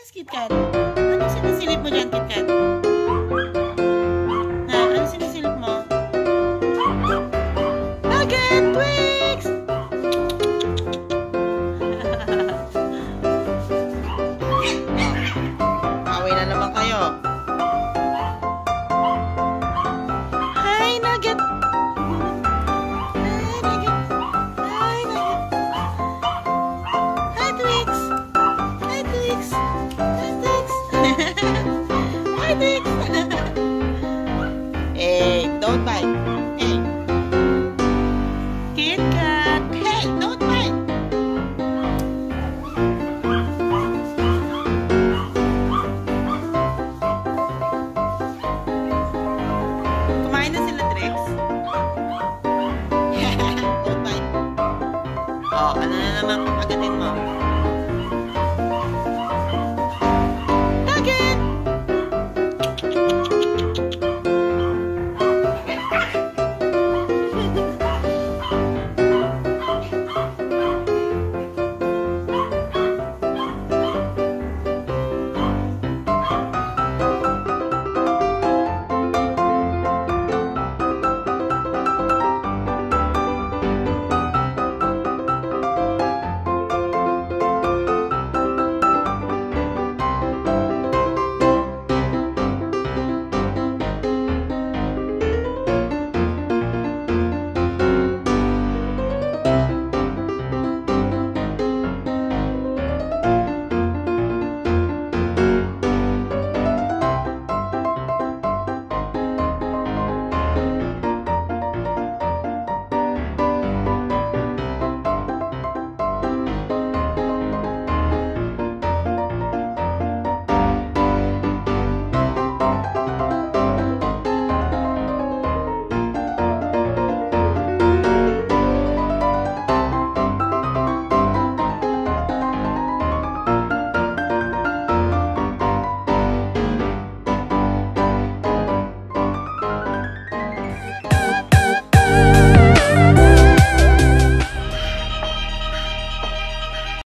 Yes, KitKat. Ano sinisilip mo dyan, KitKat? Ha? Ano sinisilip mo? Nugget! Twix! Away na naman kayo. Hi, Nugget! Hi, Nugget! Hi, Nugget! Hi, Twix! Hi, Twix! Hi, Twix! Hi, Twix! Hey, don't bite! Hey! KitKat! Hey, don't bite! Kumain na sila, Drex? Don't bite. Oh, ano na naman agatin mo?